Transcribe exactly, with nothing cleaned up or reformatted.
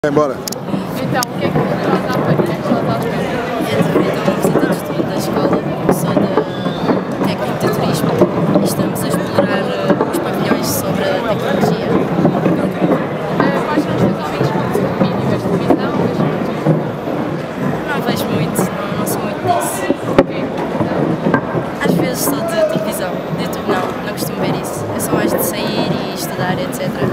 Embora. Então, o que é que tu estás a aprender? Então, visita de estudo da escola, sou da técnico de turismo e estamos a explorar uh, os pavilhões sobre a tecnologia. Uh, quais são os teus hábitos de consumo vídeo? Vês televisão? Vês YouTube? Não vejo muito, não, não sou muito disso. Ok. Às vezes sou de televisão, de YouTube não, não costumo ver isso. Eu sou mais de sair e estudar, etcétera.